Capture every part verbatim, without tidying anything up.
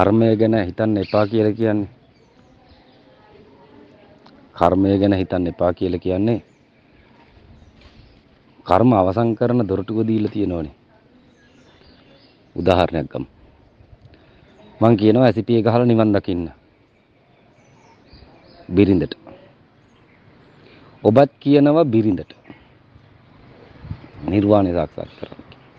කර්මය ගැන හිතන්න එපා කියලා කියන්නේ. කර්මය ගැන හිතන්න එපා කියලා කියන්නේ කර්ම අවසන් කරන දොරටුව දීලා තියෙනවනේ. උදාහරණයක් ගමු. මං කියනවා ඇසිපිය ගහලා නිවන් දකින්න. බිරිඳට. ඔබත් කියනවා බිරිඳට. නිර්වාණය සාක්ෂාත් කරගන්න.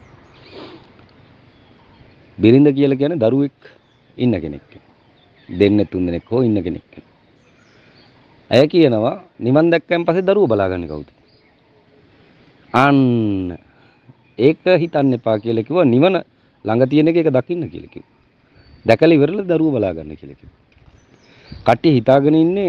බිරිඳ කියලා කියන්නේ දරුවෙක් ඉන්න කෙනෙක්. දෙන්නේ තුන් දෙනෙක් හෝ ඉන්න කෙනෙක්. ඇය කියනවා නිවන් දැක්කන් පස්සේ දරුවෝ බලාගන්නේ කවුද? අන්න ඒක හිතන්න එපා කියලා කිව්වා. නිවන ළඟ තියෙන එක ඒක දකින්න කියලා කිව්වා. දැකලා ඉවරලා දරුවෝ බලාගන්න කියලා කිව්වා. කට්ටිය හිතාගෙන ඉන්නේ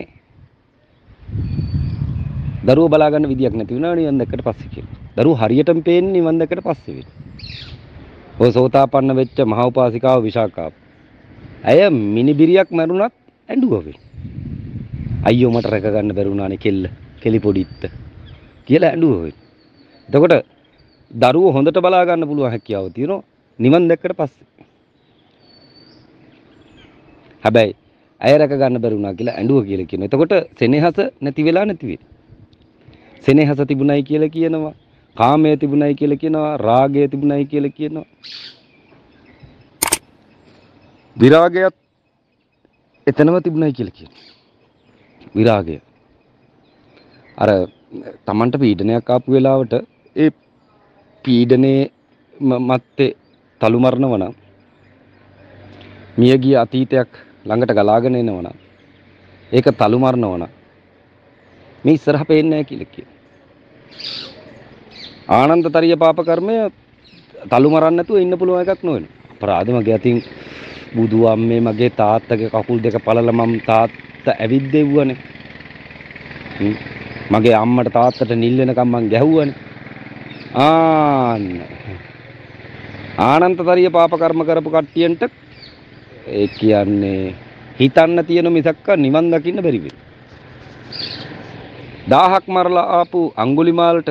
දරුවෝ බලාගන්න විදියක් නැති වුණා නිවන් දැක්කට පස්සේ කියලා. දරුවෝ හරියටම පේන්නේ නිවන් දැක්කට පස්සේ වෙන්නේ. ඔය සෝතාපන්න වෙච්ච මහා උපාසිකාව විශාකාව. ඇය මිනිබිරියක් මරුණත් ඇඬුවා වෙයි. අයියෝ මට රැක ගන්න බැරුණානේ කෙල්ල. කෙලි පොඩිත්ත කියලා ඇඬුවා වෙයි. එතකොට දරුවෝ හොඳට බලා ගන්න පුළුවන් හැකියාව තියෙනවා නිවන් දැක්කට පස්සේ. හැබැයි ඇය රැක ගන්න බැරුණා කියලා ඇඬුවා කියලා කියනවා. එතකොට සෙනෙහස නැති වෙලා නැති වෙයි. සෙනෙහස තිබුණයි කියලා කියනවා. කාමය තිබුණයි කියලා කියනවා. රාගය තිබුණයි කියලා කියනවා. විරාගයත් එතනම තිබුණයි කියලා කියනවා. විරාගය. අර Tamanට පීඩනයක් ආපු වෙලාවට ඒ පීඩනේ මැත්තේ තලු මරනවා නම් මියගිය අතීතයක් ළඟට ගලාගෙන එනවා නම් ඒක තලු මරනවා නම් මේ ඉස්සරහ පේන්නේ නැහැ කියලා කියනවා. ආනන්දතරිය පාප කර්මය තලු මරන්න නැතුව ඉන්න පුළුවන් එකක් නෙවෙයි. අපරාධ මගේ අතින් බුදු අම්මේ මගේ තාත්තගේ කකුල් දෙක පළල මම තාත්තා ඇවිද්දෙව්වනේ. මගේ අම්මට තාත්තට නිල් වෙනකම් මං ගැහුවනේ. ආන්න ආනන්තතරිය පාප කර්ම කරපු කට්ටියන්ට ඒ කියන්නේ හිතන්න තියෙන මිසක්ක නිවන් දකින්න බැරි වෙයි. දහහක් මරලා ආපු අඟුලිමාලට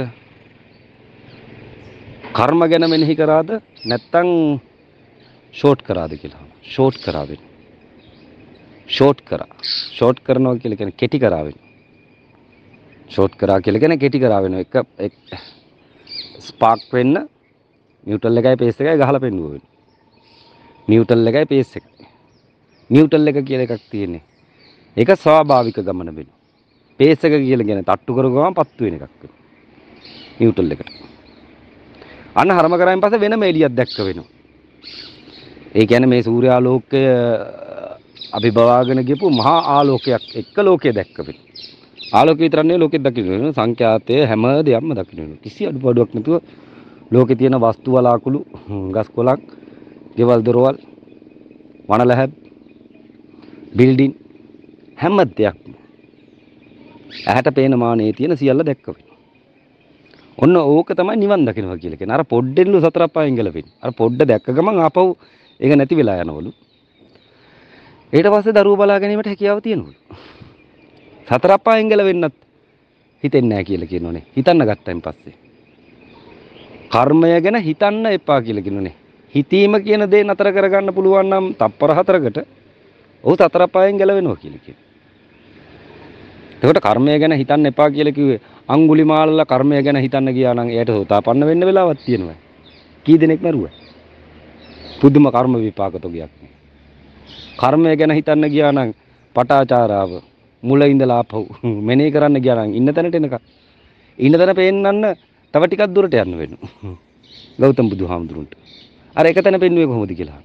කර්ම ගැන මෙනෙහි කරාද නැත්තම් ෂෝට් කරාද කියලා. ෂෝට් කරාවෙන්. ෂෝට් කරා. ෂෝට් කරනවා කියලා කියන්නේ කෙටි කරාවෙන්. ෂෝට් කරා කියලා කියන්නේ කෙටි කරාවෙන එක එක ස්පාර්ක් වෙන්න නිව්ටල් එකයි පේස් එකයි ගහලා පෙන්නුව වෙන. නිව්ටල් එකයි පේස් එකයි. නිව්ටල් එක කියලා එකක් තියෙන්නේ. ඒක ස්වාභාවික ගමන වෙන. පේස් එක කියලා කියන්නේ තට්ටු කර ගමන් පත්තු වෙන එකක් වෙන. නිව්ටල් එකට. අන්න හරම කරායින් පස්සේ වෙනම එළියක් දැක්ක වෙනවා. ඒ කියන්නේ මේ සූර්යාලෝකය අභිභවාගෙන ගියපු මහා ආලෝකයක් එක්ක ලෝකය දැක්ක වෙනවා. ආලෝකය විතරක් නෙවෙයි ලෝකෙත් දකින්න වෙනවා. සංඛ්‍යාතයේ හැම දෙයක්ම දකින්න වෙනවා. කිසි අඩුපාඩුවක් නැතුව ලෝකේ තියෙන වස්තු වලාකුළු, ගස් කොළන්, ගෙවල් දොරවල්, වනලැහැබ්, බිල්ඩින් හැම දෙයක්ම ඇහැට පේන මානේ තියෙන සියල්ල දැක්ක වෙනවා. ඔන්න ඕක තමයි නිවන් දකින්නවා කියලා කියන්නේ. අර පොඩ්ඩෙන්ලු සතර අපායෙන් ගැලපෙන්නේ. අර පොඩ්ඩ දැක්ක ගමන් ආපහු ඒක නැති වෙලා යනවලු. ඊට පස්සේ දරුවෝ බලා ගැනීමට හැකියාව තියෙනවලු. සතර අපායෙන් ගැලවෙන්නත් හිතෙන්නේ නැහැ කියලා කියනෝනේ. හිතන්න ගත්තයින් පස්සේ. කර්මය ගැන හිතන්න එපා කියලා කියනෝනේ. හිතීම කියන දේ නතර කරගන්න පුළුවන් නම් තප්පර හතරකට ඔහු සතර අපායෙන් ගැලවෙනවා කියලා කියනවා. ඒකට කර්මය ගැන හිතන්න එපා කියලා කිව්වේ අඟුලිමාලලා කර්මය ගැන හිතන්න ගියා නම් එයාට සෝතාපන්න වෙන්න වෙලාවක් තියෙනවා. කී දෙනෙක් මරුවා? පුදුම කර්ම විපාක තොගයක්. කර්මය ගැන හිතන්න ගියා නම් පටාචාරාව මුල ඉඳලා ආපහු මෙනෙහි කරන්න ගියා නම් ඉන්න තැනට එනකම් ඉන්න තැන පේන්නන්න තව ටිකක් දුරට යන්න වෙනවා. ගෞතම බුදුහාමුදුරන්ට. අර එක තැන පෙන්වුවේ කොහොමද කියලා.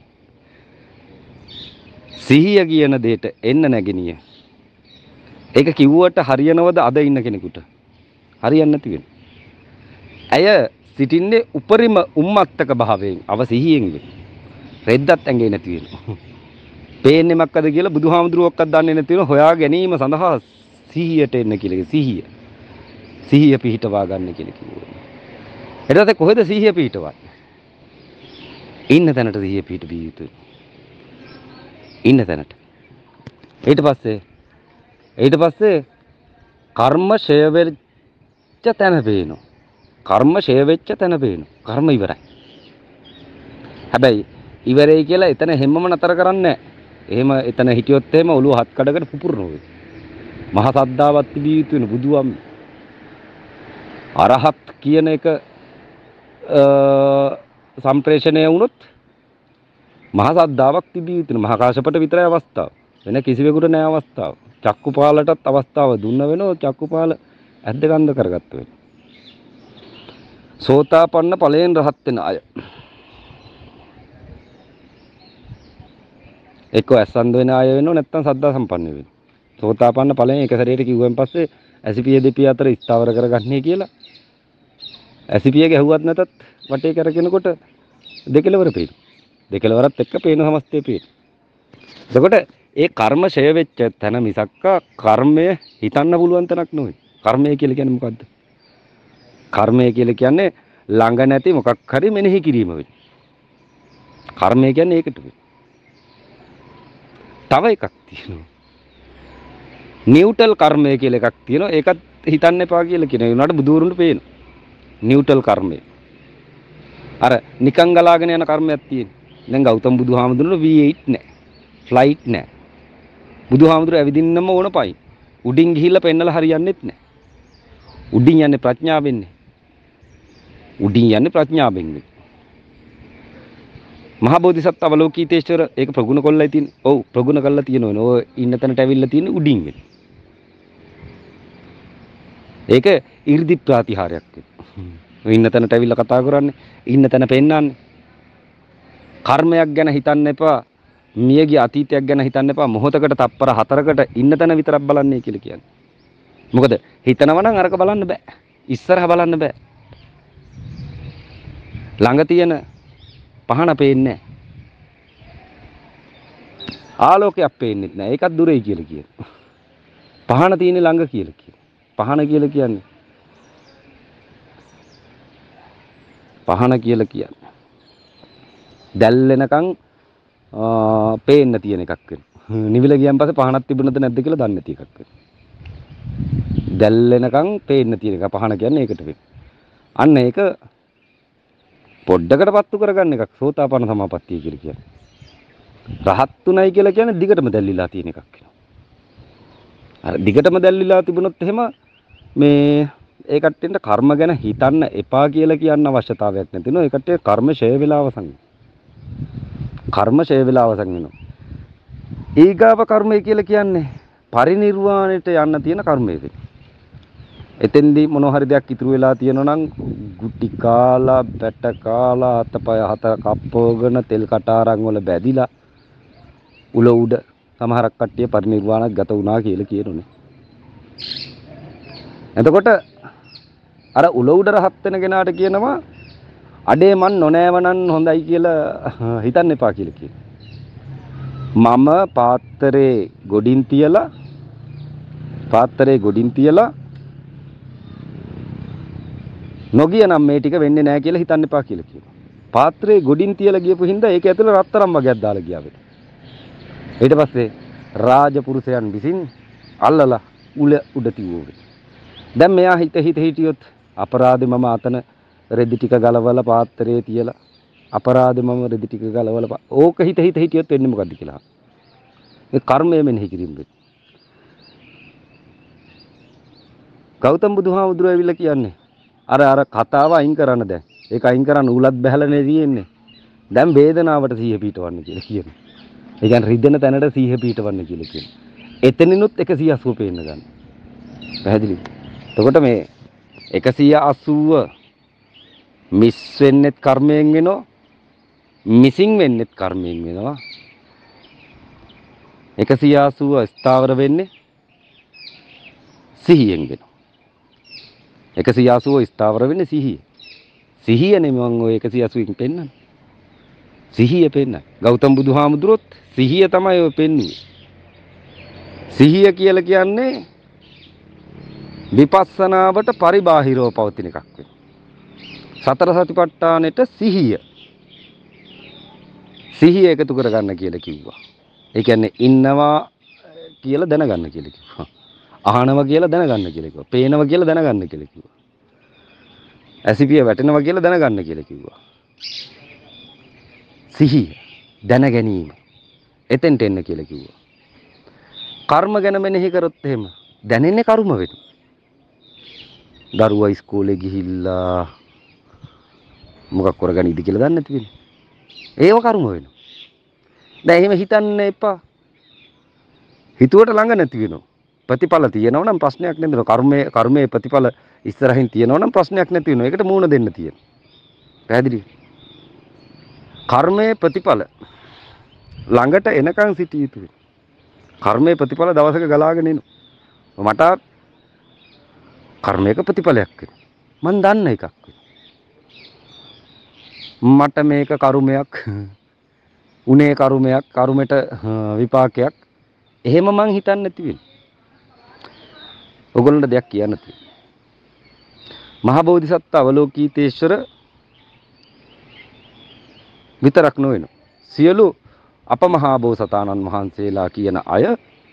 සිහිය කියන දෙයට එන්න නැගිනිය. ඒක කිව්වට හරියනවද අද ඉන්න කෙනෙකුට? හරියන්නේ නැති වෙනවා. ඇය සිටින්නේ උපරිම උම්මත්තක භාවයෙන් අවසිහියෙන් වෙයි. රෙද්දත් ඇඟේ නැති වෙනවා. පේන්නේ මොකක්ද කියලා බුදුහාමුදුරුවෝක්වත් දන්නේ නැති වෙන හොයා ගැනීම සඳහා සිහියට එන්න කියලා සිහිය. සිහිය පිහිටවා ගන්න කියලා කිව්වා. ඊට පස්සේ කොහෙද සිහිය පිහිටවන්නේ? ඉන්න තැනට සිහිය පිහිටවිය යුතුයි. ඉන්න තැනට. ඊට පස්සේ ඊට පස්සේ කර්ම ෂය වෙච්ච තැන පේනවා. කර්ම ෂය වෙච්ච තැන පේනවා. කර්ම ඉවරයි. හැබැයි ඉවරයි කියලා එතන හැමම නතර කරන්නේ නැහැ. එහෙම එතන හිටියොත් එහෙම ඔළුව හත් කඩකට පුපුරනවා වෙයි. මහ සද්ධාවත් තිබිය යුතු වෙන බුදුවම් අරහත් කියන එක සම්ප්‍රේෂණය වුණොත් මහ සද්ධාවක් තිබිය යුතු වෙන. මහා කාශ්‍යපට විතරයි අවස්ථාව. වෙන කිසිවෙකුට නෑ අවස්ථාව. චක්කුපාලටත් අවස්ථාව දුන්න වෙනෝ චක්කුපාල ඇද්ද ගන්ධ කරගත්ත වෙන. සෝතාපන්න ඵලයෙන් රහත් වෙන අය. එක්ක ඇස්සන්ද වෙන අය වෙනව නැත්නම් සද්ධා සම්පන්න වෙන්න. සෝතාපන්න ඵලයෙන් එක සැරේට කිව්වෙන් පස්සේ ඇසිපිය දෙපිය අතර ස්ථාවර කරගන්නේ කියලා. ඇසිපිය ගැහුවත් නැතත් වටේ කරගෙනකොට දෙකලවර පේන. දෙකලවරත් එක්ක පේන සමස්තය පේන. එතකොට ඒ කර්ම ෂය වෙච්ච තැන මිසක්ක කර්මය හිතන්න පුළුවන් තැනක් නෙවෙයි. කර්මය කියලා කියන්නේ මොකද්ද? කර්මය කියලා කියන්නේ ළඟ නැති මොකක් හරි මෙනෙහි කිරීම වෙයි. කර්මය කියන්නේ ඒකට වෙයි. තව එකක් තියෙනවා. නියුටල් කර්මය කියලා එකක් තියෙනවා. ඒකත් හිතන්න එපා කියලා කියන. ඒ උනාට බුදුරුන්ට පේනවා. නියුටල් කර්මය. අර නිකං ගලාගෙන යන කර්මයක් තියෙනවා. දැන් ගෞතම බුදුහාමුදුරුවෝ වී එයිට් නෑ. ෆ්ලයිට් නෑ. බුදුහාමුදුරුවෝ ඇවිදින්නම ඕන පයි. උඩින් ගිහිල්ලා පෙන්නලා හරියන්නේත් නෑ. උඩින් යන්නේ ප්‍රඥාවෙන්නේ. උඩින් යන්නේ ප්‍රඥාවෙන්. මහා බෝධිසත්ව අවලෝකීතේශ්වර ඒක ප්‍රගුණ කොල්ලයි තියෙන්නේ. ඔව් ප්‍රගුණ කරලා තියෙනවනේ. ඔය ඉන්න තැනට ඇවිල්ලා තියෙන්නේ උඩින් වෙන. ඒක 이르දි ප්‍රාතිහාරයක් වෙන. ඔය ඉන්න තැනට ඇවිල්ලා කතා කරන්නේ, ඉන්න තැන පෙන්නන්නේ. කර්මයක් ගැන හිතන්න එපා. මියගිය අතීතයක් ගැන හිතන්න එපා. මොහොතකට තප්පර හතරකට ඉන්න තැන විතරක් බලන්නේ කියලා කියන්නේ. මොකද හිතනවා නම් අරක බලන්න බෑ. ඉස්සරහ බලන්න බෑ. ළඟ තියෙන පහන පේන්නේ නැහැ. ආලෝකයක් පේන්නේ නැහැ. ඒකත් දුරයි කියලා කියනවා. පහන තියෙන්නේ ළඟ කියලා කියනවා. පහන කියලා කියන්නේ පහන කියලා කියන්නේ දැල්ලෙනකන් පේන්න තියෙන එකක් වෙනවා. නිවිල ගියන් පස්සේ පහනක් තිබුණද නැද්ද කියලා දන්නේ නැති එකක් වෙනවා. දැල්ලෙනකන් පේන්න තියෙන එක පහන කියන්නේ ඒකට වෙනවා. අන්න ඒක පොඩ්ඩකට පත්තු කරගන්න එකක් සෝතාපන්න සමාපත්තිය කියලා කියන්නේ. රහත්ුණයි කියලා කියන්නේ දිගටම දැල්ලිලා තියෙන එකක් වෙනවා. අර දිගටම දැල්ලිලා තිබුණොත් එහෙම මේ ඒ කට්ටියට කර්ම ගැන හිතන්න එපා කියලා කියන්න අවශ්‍යතාවයක් නැති නෝ. ඒ කට්ටිය කර්ම ෂය වෙලා අවසන්. කර්ම ෂය වෙලා අවසන් වෙනවා. ඊගාව කර්මය කියලා කියන්නේ පරිණිරවාණයට යන්න තියෙන කර්මය වෙයි. එතෙන්දී මොනවා හරි දෙයක් ඉතුරු වෙලා තියෙනවා නම් ගුටි කාලා, බැට කාලා, අතපය හතර කප්පවගෙන තෙල් කටාරම් වල බැදිලා උල උඩ සමහරක් කට්ටිය පරිණිරවාණයක් ගත වුණා කියලා කියනෝනේ. එතකොට අර උල උඩ රහත් වෙන කෙනාට කියනවා අඩේ මන් නොනෑවනන් හොඳයි කියලා හිතන්න එපා කියලා කියනවා. මම පාත්‍රේ ගොඩින් තියලා පාත්‍රේ ගොඩින් තියලා නොගිය නම් මේ ටික වෙන්නේ නැහැ කියලා හිතන්න එපා කියලා කියනවා. පාත්‍රේ ගොඩින් තියලා ගියපු හින්දා ඒක ඇතුළේ රත්තරන් වගේක් දාලා ගියා වෙට. ඊට පස්සේ රාජපුරුෂයන් විසින් අල්ලලා උල උඩ තියුවේ. දැන් මෙයා හිත හිත හිටියොත් අපරාධේ මම අතන රෙදි ටික ගලවලා පාත්‍රයේ තියලා අපරාධේ මම රෙදි ටික ගලවලා ඕක හිත හිත හිටියොත් වෙන්නේ මොකද්ද කියලා. ඒ කර්මය මෙනෙහි කිරීම වෙයි. ගෞතම බුදුහාමුදුරුවෝ ඇවිල්ලා කියන්නේ අර අර කතාව අයින් කරන්න දැන්. ඒක අයින් කරන්න උලත් බහැලානේ තියෙන්නේ. දැන් වේදනාවට සීහ පීඨවන්න කියලා කියනවා. ඒ කියන්නේ රිදෙන තැනට සීහ පීඨවන්න කියලා කියනවා. එතනිනුත් එකසිය අසූව පේන්න ගන්න. පැහැදිලිද? එතකොට මේ එකසිය අසූව මිස් වෙන්නෙත් කර්මයෙන් වෙනවා. මිසින් වෙන්නෙත් කර්මයෙන් වෙනවා. එකසිය අසූව ස්ථාවර වෙන්නේ සිහියෙන් වෙනවා. එකසිය අසූව ස්ථාවර වෙන්නේ සිහිය. සිහියනේ මම ඔය එකසිය අසූවෙන් පෙන්නන්නේ. සිහිය පෙන්නන්නේ. ගෞතම බුදුහාමුදුරුවොත් සිහිය තමයි ඔය පෙන්නුවේ. සිහිය කියලා කියන්නේ විපස්සනාවට පරිබාහිරව පවතින එකක් වෙනවා. සතර සතිපට්ඨානෙට සිහිය. සිහිය එකතු කරගන්න කියලා කිව්වා. ඒ කියන්නේ ඉන්නවා කියලා දැනගන්න කියලා කිව්වා. අහනවා කියලා දැනගන්න කියලා කිව්වා. පේනවා කියලා දැනගන්න කියලා කිව්වා. ඇසිපිය වැටෙනවා කියලා දැනගන්න කියලා කිව්වා. සිහිය දැන ගැනීම. එතෙන්ට එන්න කියලා කිව්වා. කර්ම ගැන මෙනෙහි කරොත් එහෙම දැනෙන්නේ කර්ම වෙනවා. දරුවා ඉස්කෝලේ ගිහිල්ලා මොකක් කරගන්නද කියලා දන්නේ නැති වෙන්නේ. ඒව කර්ම වෙනවා. දැන් එහෙම හිතන්න එපා. හිතුවට ළඟ නැති වෙනවා. ප්‍රතිඵල තියෙනවා නම් ප්‍රශ්නයක් නැතිනවා. කර්මයේ කර්මයේ ප්‍රතිඵල ඉස්සරහින් තියෙනවා නම් ප්‍රශ්නයක් නැති වෙනවා. ඒකට මූණ දෙන්න තියෙනවා. පැහැදිලිද? කර්මයේ ප්‍රතිඵල ළඟට එනකන් සිටිය යුතුයි. කර්මයේ ප්‍රතිඵල දවසක ගලාගෙන එනවා. මට කර්මයක ප්‍රතිඵලයක් වෙනවා. මම දන්න එකක් වෙනවා. මට මේක කර්මයක් උනේ කර්මයක් කර්මයට විපාකයක් එහෙම මං හිතන්නේ නැති වෙන්නේ. ඔයගොල්ලන්ට දෙයක් කියන්න තියෙනවා. මහ බෝධිසත්ව අවලෝකීතේශ්වර විතරක් නොවන සියලු අපමහා බෝසතාණන් වහන්සේලා කියන අය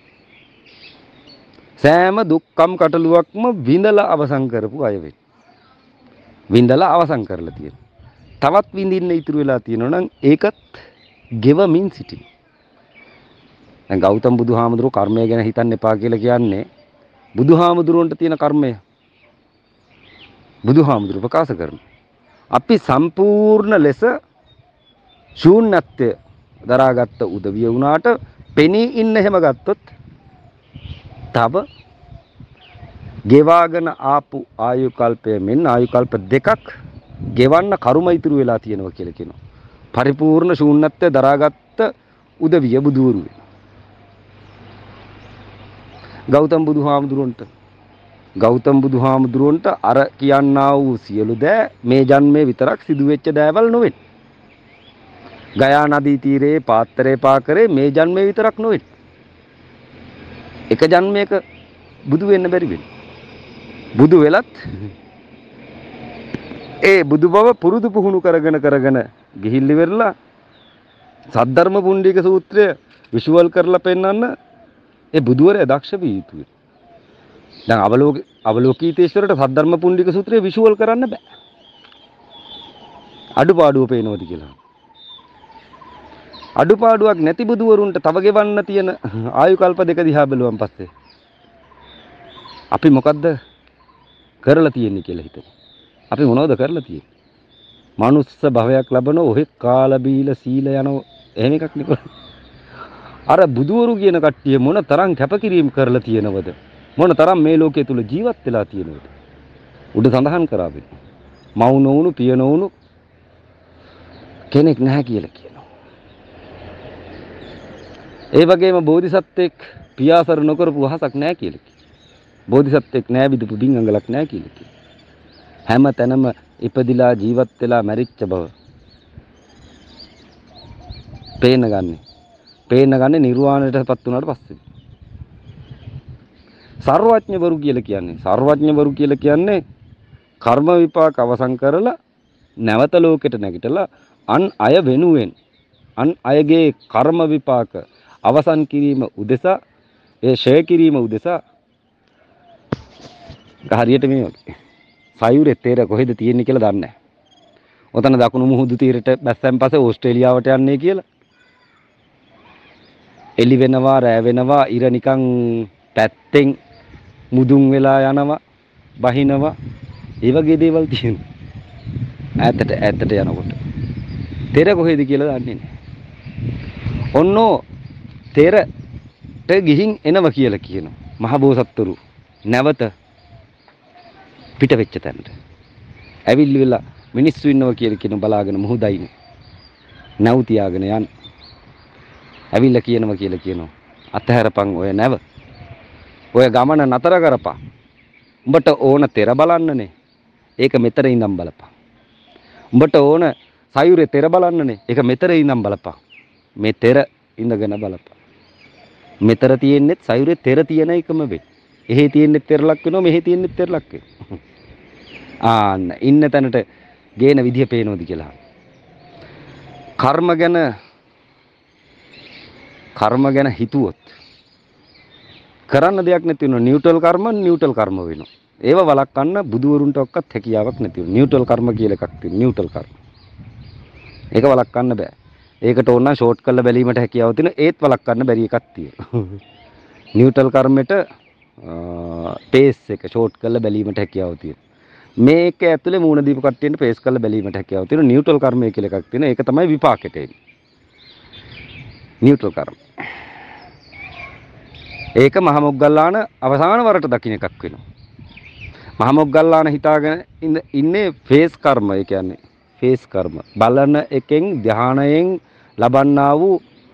සෑම දුක්ඛම් කටලුවක්ම විඳලා අවසන් කරපු අය වෙයි. විඳලා අවසන් කරලා තියෙනවා. තවත් විඳින්න ඉතුරු වෙලා තියෙනවා නම් ඒකත් ගෙවමින් සිටින. දැන් ගෞතම බුදුහාමුදුරුවෝ කර්මය ගැන හිතන්න එපා කියලා කියන්නේ බුදුහාමුදුරුවන්ට තියෙන කර්මය. බුදුහාමුදුරුවෝ ප්‍රකාශ කරනවා. අපි සම්පූර්ණ ලෙස ශූන්‍යත්වය දරාගත්ත උදවිය වුණාට පෙනී ඉන්න හැම ගත්තොත් තව ගෙවාගෙන ආපු ආයු කල්පය මෙන්න ආයු කල්ප දෙකක් ගෙවන්න කර්ම ඉතුරු වෙලා තියෙනවා කියලා කියනවා. පරිපූර්ණ ශූන්‍යත්වය දරාගත්ත උදවිය බුදුවරු වෙනවා. ගෞතම බුදුහාමුදුරන්ට ගෞතම බුදුහාමුදුරන්ට අර කියන්නා වූ සියලු දෑ මේ ජන්මේ විතරක් සිදු වෙච්ච දෑවල් නොවේ. ගයා නදී තීරයේ පාත්‍රේ පාකරේ මේ ජන්මේ විතරක් නොවේ. එක ජන්මයක බුදු වෙන්න බැරි වෙන්නේ. බුදු වෙලත් ඒ බුදු බව පුරුදු පුහුණු කරගෙන කරගෙන ගිහිල්ලි වෙරලා සද්ධර්ම පුණ්ඩික සූත්‍රය විෂුවල් කරලා පෙන්නන්න ඒ බුදුවරයා දක්ෂ විය යුතුයි. දැන් අවලෝක අවලෝකීතේශ්වරට සද්ධර්ම පුණ්ඩික සූත්‍රය විෂුවල් කරන්න බෑ. අඩුපාඩුව පේනවද කියලා. අඩුපාඩුවක් නැති බුදුවරුන්ට තව ගෙවන්න තියෙන ආයු කල්ප දෙක දිහා බැලුවන් පස්සේ අපි මොකද්ද කරලා තියෙන්නේ කියලා හිතමු. අපි මොනවද කරලා තියෙන්නේ? මනුස්ස භවයක් ලැබන ඔහෙ කාලා බීලා සීල යන එහෙම එකක් නේ. අර බුදුවරු කියන කට්ටිය මොන තරම් කැපකිරීම කරලා තියෙනවද? මොන තරම් මේ ලෝකයේ තුල ජීවත් වෙලා තියෙනවද? උඩ සඳහන් කරා බෑ. මව් නොවුණු පිය නොවුණු කෙනෙක් නැහැ කියලා කියනවා. ඒ වගේම බෝධිසත්වෙක් පියාසර නොකරපු වහසක් නැහැ කියලා කියනවා. බෝධිසත්වෙක් නැහැ විදුපු බින්ගඟලක් නැහැ කියලා කියනවා. හැම තැනම ඉපදිලා ජීවත් වෙලා මැරිච්ච බව පේන ගන්නේ. පේන ගන්නේ නිර්වාණයටපත් වුණාට පස්සේ. සර්වඥවරු කියලා කියන්නේ සර්වඥවරු කියලා කියන්නේ කර්ම විපාක අවසන් කරලා නැවත ලෝකෙට නැගිටලා අන් අය වෙනුවෙන් අන් අයගේ කර්ම විපාක අවසන් කිරීම උදෙසා ඒ ෂය කිරීම උදෙසා හරියට මේ වගේ සයුරේ තේර කොහෙද තියෙන්නේ කියලා දන්නේ නැහැ. ඔතන දකුණු මුහුදු තීරයට බැස්සන් පස්සේ ඕස්ට්‍රේලියාවට යන්නේ කියලා. එලි වෙනවා රෑ වෙනවා ඉර නිකන් පැත්තෙන් මුදුන් වෙලා යනවා බහිනවා ඒ වගේ දේවල් තියෙනවා. ඈතට ඈතට යනකොට තේර කොහෙද කියලා දන්නේ නැහැ. ඔන්නෝ තේරට ගිහින් එනවා කියලා කියනවා. මහ බෝසත්තුරු නැවත පිට වෙච්ච තැනට ඇවිල්ලි වෙලා මිනිස්සු ඉන්නවා කියලා කියන බලාගෙන මුහුදයිනේ නැව් තියාගෙන යන ඇවිල්ලා කියනවා කියලා කියනවා අතහැරපන් ඔය නැව ඔය ගමන නතර කරපන් උඹට ඕන තෙර බලන්නනේ ඒක මෙතන ඉඳන් බලපන් උඹට ඕන සයුරේ තෙර බලන්නනේ ඒක මෙතන ඉඳන් බලපන් මේ තෙර ඉඳගෙන බලපන් මෙතර තියෙන්නේ සයුරේ තෙර තියෙන එකම වෙයි එහෙ තියෙන්නේ තෙරලක් වෙනවා මෙහෙ තියෙන්නේ තෙරලක් වෙනවා ආන්න ඉන්න තැනට ගේන විදිය පේනවද කියලා කර්ම ගැන කර්ම ගැන හිතුවොත් කරන්න දෙයක් නැති වෙනවා නියුට්‍රල් කර්ම නියුට්‍රල් කර්ම වෙනවා ඒව වළක්වන්න බුදුවරුන්ට ඔක්කත් හැකියාවක් නැති වෙනවා නියුට්‍රල් කර්ම කියලා එකක් තියෙනවා නියුට්‍රල් කර්ම ඒක වළක්වන්න බෑ ඒකට ඕන ෂෝට් කරලා බැලීමට හැකියාව තියෙන ඒත් වළක්වන්න බැරි එකක් තියෙනවා. නියුට්‍රල් කර්මයට පේස් එක ෂෝට් කරලා බැලීමට හැකියාව තියෙනවා. මේක ඇතුලේ මූණ දීපු කට්ටියන්ට පේස් කරලා බැලීමට හැකියාව තියෙනවා. නියුට්‍රල් කර්මය කියලා එකක් තියෙනවා. ඒක තමයි විපාකෙට එන්නේ. නියුට්‍රල් කර්ම. ඒක මහ මොග්ගල්ලාන අවසාන වරට දකින්න එකක් වෙනවා. මහ මොග්ගල්ලාන හිතාගෙන ඉන්නේ ෆේස් කර්ම. ඒ කියන්නේ ෆේස් කර්ම. බලන එකෙන් ධානයෙන් ලබන්නා වූ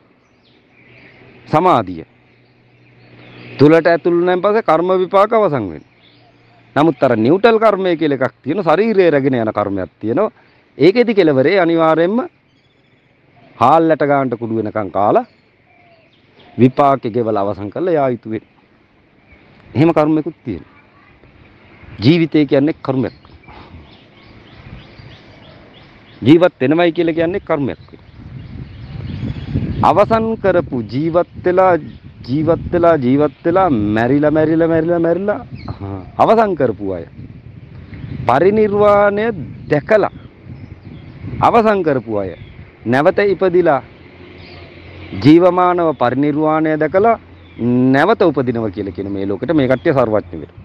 සමාධිය. තුලට ඇතුළු නැන් පස්සේ කර්ම විපාක අවසන් වෙනවා. නමුත් අර නියුට්‍රල් කර්මය කියලා එකක් තියෙනවා. ශරීරයේ රැගෙන යන කර්මයක් තියෙනවා. ඒකෙදි කෙලවරේ අනිවාර්යයෙන්ම හාල්ලට ගන්නට කුඩු වෙනකන් කාලා විපාකෙ ගෙවල අවසන් කරලා යා යුතු වෙන්නේ. එහෙම කර්මයකුත් තියෙනවා. ජීවිතය කියන්නේ කර්මයක්. ජීවත් වෙනවයි කියලා කියන්නේ කර්මයක්. අවසන් කරපු ජීවත් වෙලා ජීවත් වෙලා ජීවත් වෙලා මැරිලා මැරිලා මැරිලා මැරිලා අවසන් කරපු අය පරිණිර්වාණය දැකලා අවසන් කරපු අය නැවත ඉපදිලා ජීවමානව පරිණිර්වාණය දැකලා නැවත උපදිනවා කියලා කියන මේ ලෝකෙට මේ කට්ටිය සර්වඥ වෙනවා.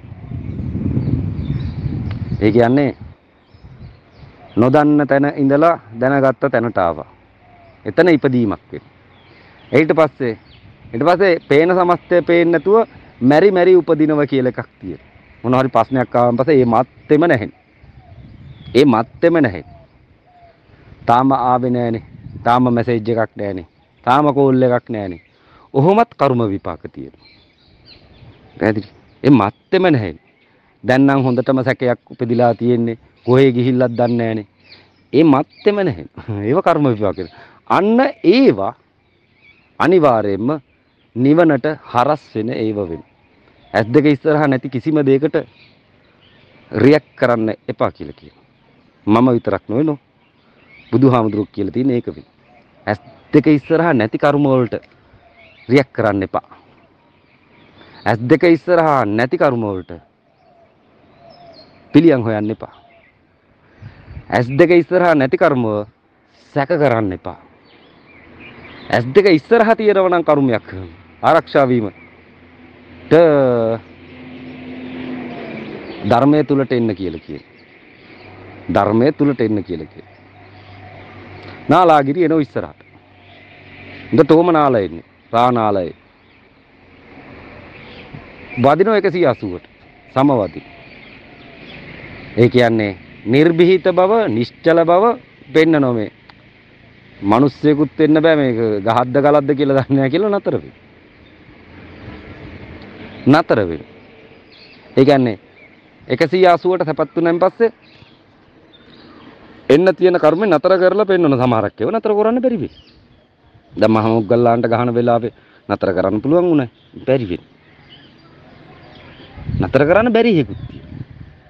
ඒ කියන්නේ නොදන්න තැන ඉඳලා දැනගත්ත තැනට ආවා. එතන ඉපදීමක් වෙනවා. ඊට පස්සේ ඊට පස්සේ පේන සමස්තය පේන්නේ නැතුව මැරි මැරි උපදිනවා කියලා එකක් තියෙනවා. මොනවා හරි ප්‍රශ්නයක් ආවම පස්සේ ඒ මත්තෙම නැහැ. ඒ මත්තෙම නැහැ. තාම ආවේ නැහනේ. තාම මැසේජ් එකක් නැහනේ. තාම කෝල් එකක් නැහනේ. ඔහොමත් කර්ම විපාක තියෙනවා. පැහැදිලි? ඒ මත්තෙම නැහැ. දැන් නම් හොඳටම සැකයක් උපදිලා තියෙන්නේ. කොහේ ගිහිල්ලත් දන්නේ නැහනේ. ඒ මත්තෙම නැහැ. ඒව කර්ම විපාක. අන්න ඒවා අනිවාර්යයෙන්ම නිවනට හරස් වෙන ඒව වෙන. ඇස් දෙක ඉස්සරහා නැති කිසිම දෙයකට රියැක්ට් කරන්න එපා කියලා කියනවා. මම විතරක් නෙවෙයි බුදුහාමුදුරුවෝ කියලා තියෙන ඒක වෙන. ඇස් දෙක ඉස්සරහා නැති කර්ම වලට රියැක්ට් කරන්න එපා. ඇස් දෙක ඉස්සරහා නැති කර්ම වලට පිළියම් හොයන්න එපා. ඇස් දෙක ඉස්සරහා නැති කර්ම සැක කරන්න එපා. ඇස් දෙක ඉස්සරහා තියෙනවා නම් කර්මයක් ආරක්ෂා වීමට ධර්මයේ තුලට එන්න කියලා කියනවා. ධර්මයේ තුලට එන්න කියලා කියනවා. නාලාගිරි එනෝ ඉස්සරහට. ඉඳතෝම නාලා එන්නේ. රානාලයේ. වදිනෝ එකසිය අසූවට සමවදි. ඒ කියන්නේ නිර්භීත බව, නිශ්චල බව පෙන්නනෝ මේ. මිනිස්සෙකුත් වෙන්න බෑ මේක ගහද්ද ගලද්ද කියලා දන්නේ නැහැ කියලා නතර වෙයි. නතර වෙයි. ඒ කියන්නේ එකසිය අසූවට සැපත් තුනෙන් පස්සේ එන්න තියෙන කර්ම නතර කරලා පෙන්නන සමහරක් ඒවා නතර කරන්න බැරි වෙයි. දැන් මහ මොග්ගල්ලාන්ට ගහන වෙලාවේ නතර කරන්න පුළුවන් උනේ බැරි වෙයි. නතර කරන්න බැරි හේකුත් තියෙනවා.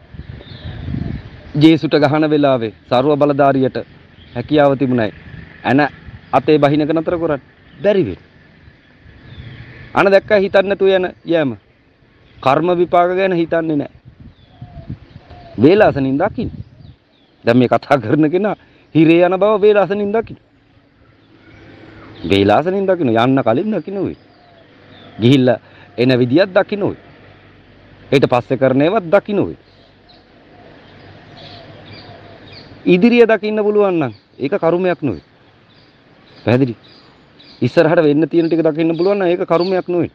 ජේසුට ගහන වෙලාවේ ਸਰව බලධාරියට හැකියාව තිබුණයි. අන අතේ බහිනක නතර කරන්න බැරි වෙයි. අන දැක්ක හිතන්නේ නැතුව යන යෑම. කර්ම විපාක ගැන හිතන්නේ නැහැ. වේලාසනින් දකින්න. දැන් මේ කතා කරන කෙනා හිරේ යන බව වේලාසනින් දකින්න. වේලාසනින් දකින්න යන්න කලින් දකින්න ඕයි. ගිහිල්ලා එන විදියක් දකින්න ඕයි. ඊට පස්සේ කරන ඒවත් දකින්න ඕයි. ඉදිරිය දකින්න පුළුවන් නම් ඒක කර්මයක් නෙවෙයි. පැහැදිලි? ඉස්සරහට වෙන්න තියෙන ටික දකින්න පුළුවන් නම් ඒක කර්මයක් නෙවෙයි.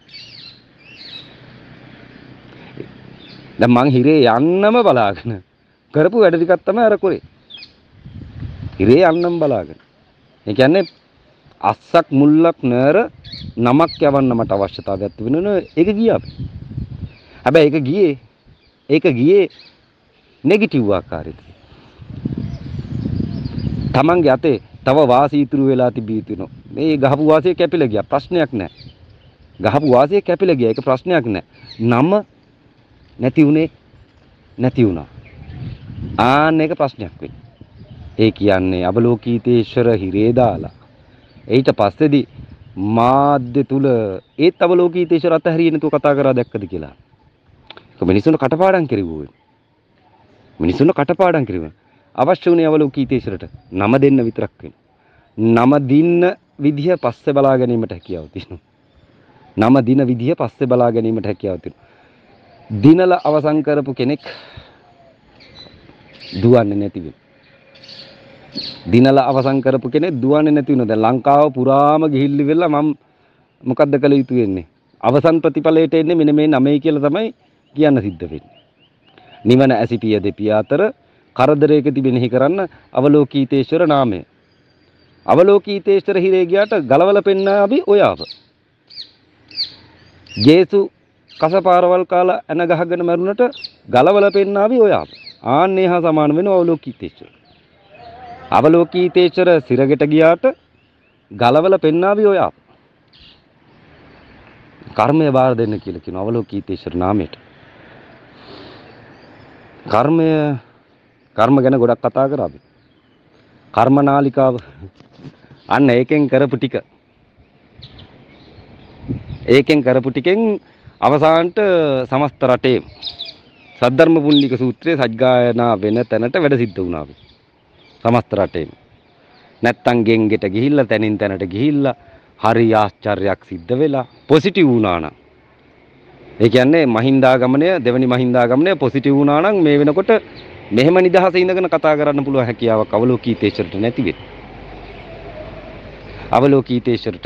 දැන් මං හිරේ යන්නම බලාගෙන කරපු වැඩ ටිකක් තමයි අර කරේ. හිරේ යන්නම බලාගෙන. ඒ කියන්නේ අස්සක් මුල්ලක් නෑර නමක් යවන්න මට අවශ්‍යතාවයක් තිබුණා ඒක ගියා. හැබැයි ඒක ගියේ ඒක ගියේ නෙගටිව් ආකාරයට. තමන්ගේ අතේ තව වාසිය ඉතුරු වෙලා තිබී තිනෝ. මේ ගහපු වාසිය කැපිලා ගියා ප්‍රශ්නයක් නෑ. ගහපු වාසිය කැපිලා ගියා ඒක ප්‍රශ්නයක් නෑ. නම නැති උනේ නැති වුණා. ආන්න එක ප්‍රශ්නයක් වෙයි. ඒ කියන්නේ අවලෝකීතේශ්වර හිරේ දාලා ඊට පස්සේදී මාධ්‍ය තුල ඒත් අවලෝකීතේශ්වර අතහැරියේ නැතුව කතා කරා දැක්කද කියලා. ඒක මිනිසුන්ට කටපාඩම් කෙරුවෝ. මිනිසුන්ට කටපාඩම් කෙරුවා. අවශ්‍ය වුණේ අවලෝකීතේශ්වරට නම දෙන්න විතරක් වෙන. නම දින්න විදිය පස්සේ බලා ගැනීමට හැකියාව තියෙනවා. නම දින විදිය පස්සේ බලා ගැනීමට හැකියාව තියෙනවා. දිනල අවසන් කරපු කෙනෙක් දුවන්නේ නැති වෙන. දිනල අවසන් කරපු කෙනෙක් දුවන්නේ නැති වෙනවා. දැන් ලංකාව පුරාම ගිහිල්ලි වෙලා මම මොකද්ද කළ යුතු වෙන්නේ? අවසන් ප්‍රතිඵලයට එන්නේ මෙන්න මේ නමයි කියලා තමයි කියන්න සිද්ධ වෙන්නේ. නිවන ඇසිපිය දෙපිය අතර කරදරයක තිබෙනෙහි කරන්න අවලෝකීතේශ්වර නාමය. අවලෝකීතේශ්වර හිරේ ගියාට ගලවල පෙන්නාවි ඔයාව. ජේසු කසපාරවල් කාලා එන ගහගෙන මරුණට ගලවල පෙන්නාවි ඔයාව. ආන්නේ හා සමාන වෙනවා අවලෝකීතේශ්වර. අවලෝකීතේශ්වර සිරගෙට ගියාට ගලවල පෙන්නාවි ඔයාව. කර්මය බාර දෙන්න කියලා කියන අවලෝකීතේශ්වර නාමයට. කර්මය කර්ම ගැන ගොඩක් කතා කරා අපි. කර්ම නාලිකාව අන්න ඒකෙන් කරපු ටික. ඒකෙන් කරපු ටිකෙන් අවසානට සමස්ත රටේ සද්ධර්ම පුණ්ඩික සූත්‍රයේ සජ්ජායනා වෙන තැනට වැඩ සිද්ධ වුණා. සමස්ත රටේ. නැත්තම් ගෙන්ගෙට ගිහිල්ලා තැනින් තැනට ගිහිල්ලා හරි ආශ්චර්යයක් සිද්ධ වෙලා පොසිටිව් වුණා නම්. ඒ කියන්නේ මහින්දාගමනය දෙවනි මහින්දාගමනය පොසිටිව් වුණා නම් මේ වෙනකොට මෙහෙම නිදහස ඉඳගෙන කතා කරන්න පුළුවන් හැකියාවක් අවලෝකීතේශ්වරට නැති වෙයි. අවලෝකීතේශ්වරට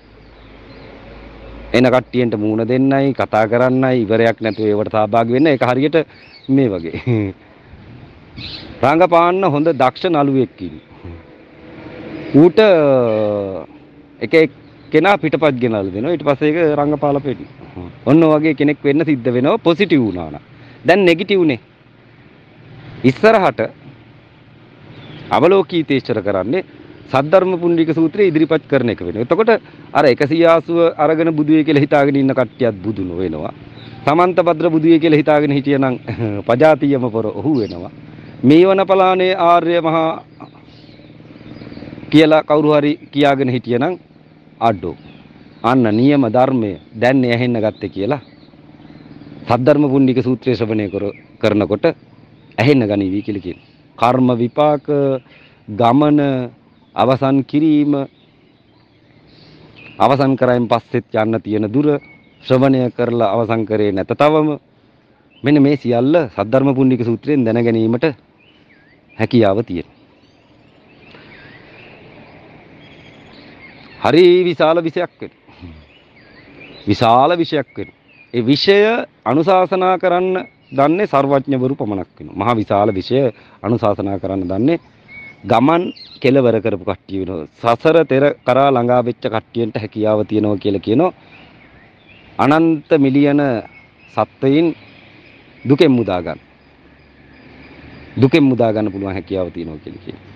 එන කට්ටියන්ට මූණ දෙන්නයි කතා කරන්නයි ඉවරයක් නැතුව ඒවට සහභාගී වෙන්න ඒක හරියට මේ වගේ. රංගපාන්න හොඳ දක්ෂ නළුවෙක් ඉන්නේ. ඌට එක එක්කෙනා පිටපත් ගෙනල්ලා දෙනවා. ඊට පස්සේ ඒක රංගපාල පෙටි. ඔන්න වගේ කෙනෙක් වෙන්න සිද්ධ වෙනවා පොසිටිව් වුණා නම්. දැන් නෙගටිව්නේ. ඉස්සරහට අවලෝකීතේශ්වර කරන්නේ සද්ධර්ම පුණ්ඩික සූත්‍රය ඉදිරිපත් කරන එක වෙනවා. එතකොට අර එකසිය අසූ අරගෙන බුදුවේ කියලා හිතාගෙන ඉන්න කට්ටියත් බුදු නොවෙනවා. සමන්ත භද්‍ර බුදුවේ කියලා හිතාගෙන හිටියනම් පජාතියම පොර ඔහු වෙනවා. මේවන පලානේ ආර්ය මහා කියලා කවුරු හරි කියාගෙන හිටියනම් අඩෝ. අන්න නියම ධර්මය දැන් ඇහෙන්න ගත්තේ කියලා සද්ධර්ම පුණ්ඩික සූත්‍රය ශ්‍රවණය කරනකොට ඇහෙන්න ගනීවි කියලා කියනවා. කර්ම විපාක ගමන අවසන් කිරීම අවසන් කරයින් පස්සෙත් යන්න තියෙන දුර ශ්‍රවණය කරලා අවසන් කරේ නැත තවම මෙන්න මේ සියල්ල සද්ධර්ම පුණ්ඩික සූත්‍රයෙන් දැන ගැනීමට හැකියාව තියෙනවා. හරි විශාල විෂයක් වෙනවා. විශාල විෂයක් වෙනවා. ඒ විෂය අනුශාසනා කරන්න දන්නේ සර්වඥවරු පමණක් වෙනවා. මහා විශාල විෂය අනුශාසනා කරන්න දන්නේ ගමන් කෙලවර කරපු කට්ටිය වෙනවා. සසර තෙර කරා ළඟා වෙච්ච කට්ටියන්ට හැකියාව තියෙනවා කියලා කියනවා. අනන්ත මිලියන සත්වයින් දුකෙන් මුදා ගන්න. දුකෙන් මුදා ගන්න පුළුවන් හැකියාව තියෙනවා කියලා කියනවා.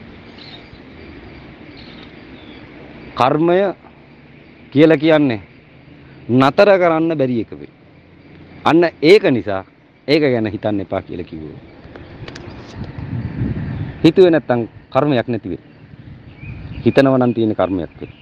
කර්මය කියලා කියන්නේ නතර කරන්න බැරි එක වෙයි. අන්න ඒක නිසා ඒක ගැන හිතන්න එපා කියලා කිව්වා. හිතුවේ නැත්තම් කර්මයක් නැති වෙයි. හිතනවා නම් තියෙන කර්මයක් වෙයි.